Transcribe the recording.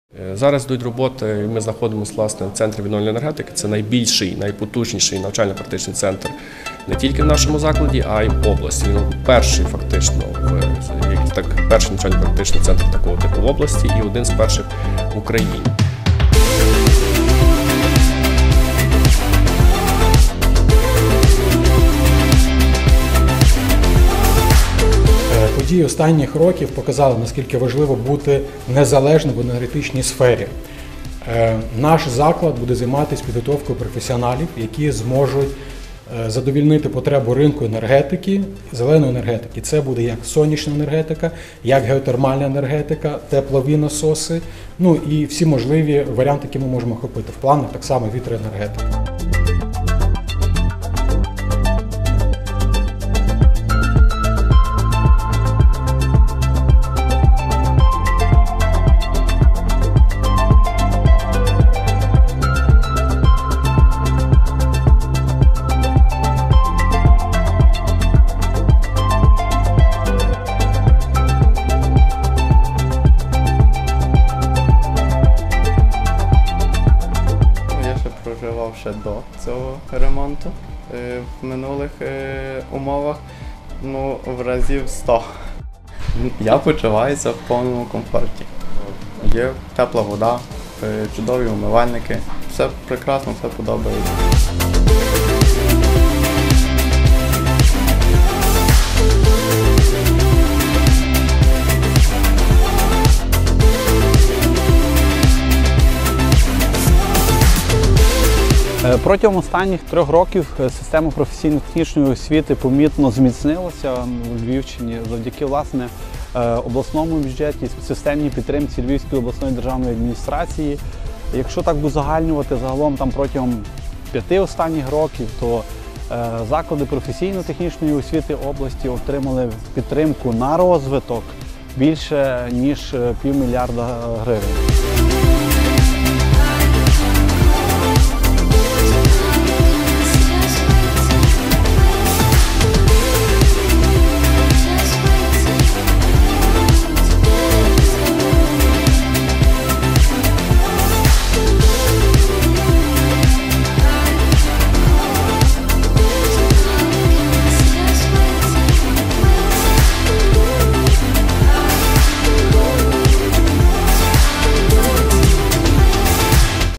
Зараз йдуть роботи, і ми знаходимося власне, в центрі відновлення енергетики. Це найбільший, найпотужніший навчально-практичний центр не тільки в нашому закладі, а й в області. Він перший фактично, перший навчально-практичний центр такого типу в області і один з перших в Україні. Події останніх років показали, наскільки важливо бути незалежним в енергетичній сфері. Наш заклад буде займатися підготовкою професіоналів, які зможуть задовольнити потребу ринку енергетики, зеленої енергетики. Це буде як сонячна енергетика, як геотермальна енергетика, теплові насоси, ну і всі можливі варіанти, які ми можемо охопити. В планах так само вітроенергетика. Проживав ще до цього ремонту в минулих умовах, в разів 100. Я почуваюся в повному комфорті. Є тепла вода, чудові умивальники, все прекрасно, все подобається. Протягом останніх 3 років система професійно-технічної освіти помітно зміцнилася в Львівщині завдяки власне обласному бюджеті, системній підтримці Львівської обласної державної адміністрації. Якщо так узагальнювати загалом протягом 5 останніх років, то заклади професійно-технічної освіти області отримали підтримку на розвиток більше ніж $500 мільярда гривень.